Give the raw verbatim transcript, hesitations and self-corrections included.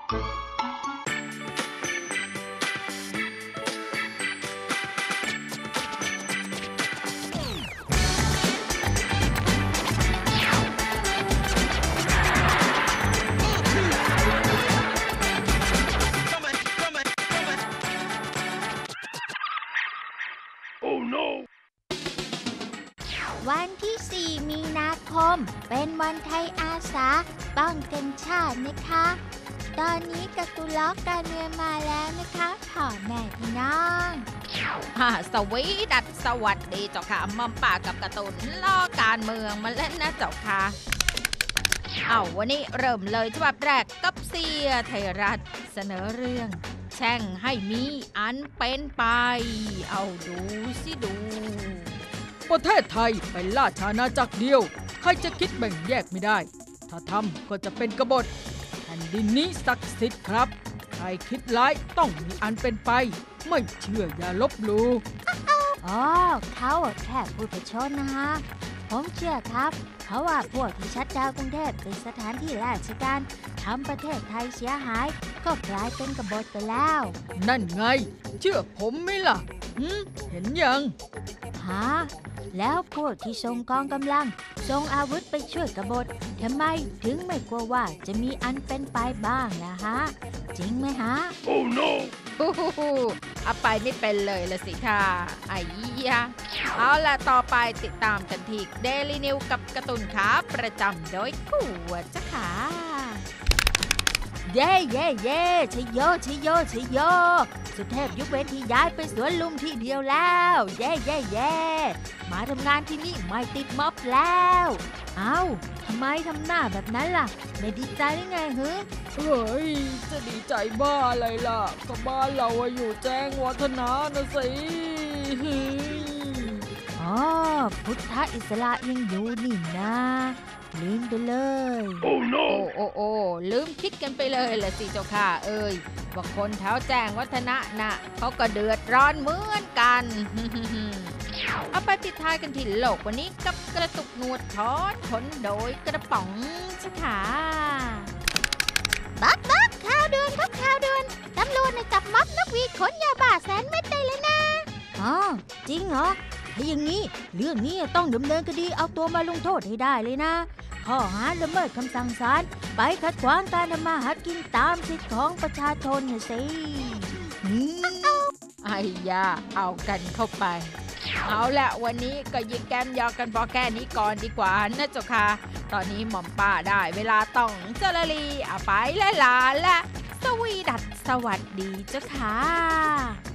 วันที่สี่มีนาคมเป็นวันไทยอาสาป้องกันชาตินะคะตอนนี้การ์ตูนล้อการเมืองมาแล้วนะคะพ่อแม่พี่น้องฮ่าสวีดัสสวัสดีเจ้าค่ะมัมป่ากับการ์ตูนล้อการเมืองมาเล่นนะเจ้าค่ะเอาวันนี้เริ่มเลยฉบับแรกกับเสียไทยรัฐเสนอเรื่องแช่งให้มีอันเป็นไปเอาดูสิดูประเทศไทยเป็นราชอาณาจักรเดียวใครจะคิดแบ่งแยกไม่ได้ถ้าทำก็จะเป็นกบฏแผ่นดินนี้ศักดิ์สิทธิ์ครับใครคิดร้ายต้องมีอันเป็นไปไม่เชื่ออย่าลบหลู่อ๋อเขาแค่พูดประชดนะฮะผมเชื่อครับเพราะว่าพวกที่ชัดดาวกรุงเทพเป็นสถานที่ราชการทำประเทศไทยเสียหายก็กลายเป็นกบฏไปแล้วนั่นไงเชื่อผมไหมล่ะหืมเห็นยังฮะแล้วพวกที่ส่งกองกำลังส่งอาวุธไปช่วยกบฏทำไมถึงไม่กลัวว่าจะมีอันเป็นไปบ้างล่ะฮะจริงไหมฮะ Oh no ฮู้ฮู้ฮู้เอาไปไม่เป็นเลยละสิค่ะไอ้ยะเอาล่ะต่อไปติดตามกันที่ Daily News กับการ์ตูนขาประจำโดยคู่จ้ะค่ะเย่เย่เย่ชโยชโยชโยสุเทพยุคเว้นที่ย้ายไปสวนลุมที่เดียวแล้วเย่เย่เย่มาทำงานที่นี่ไม่ติดม็อบแล้วเอ้าทำไมทำหน้าแบบนั้นล่ะไม่ดีใจได้ไงฮึเฮ้ยจะดีใจบ้าอะไรล่ะก็บ้านเราอยู่แจ้งวัฒนะนะสิอ๋อพุทธอิสระยังอยู่นี่นะลืมไปเลยโอ้โนโอ้โอ้ลืมคิดกันไปเลยละสิเจ้าค่ะเอ้ยว่าคนแถวแจ้งวัฒนะน่ะเขาก็เดือดร้อนเหมือนกันเอาไปปิดท้ายกันที่โลกวันนี้กับกระตุกหนวดทอดขนโดยกระป๋องชะค่ะบักบักข่าวด่วนครับข่าวด่วนตำรวจจับม็อบนักวีขนยาบ้าแสนเม็ดได้เลยนะอ๋อจริงเหรอถ้าอย่างนี้เรื่องนี้ต้องดำเนินคดีเอาตัวมาลงโทษให้ได้เลยนะข้อหาละเมิดคำสั่งศาลไปขัดขวางการทำมาหากินตามสิทธิของประชาชนน่ะสิไอ้ยาเอากันเข้าไปเอาละวันนี้ก็ยิงแกมยอกันพอแค่นี้ก่อนดีกว่านะเจ้าค่ะตอนนี้หม่อมป้าได้เวลาต้องเจรลีเอาไปและลาและสวีดัสสวัสดีเจ้าค่ะ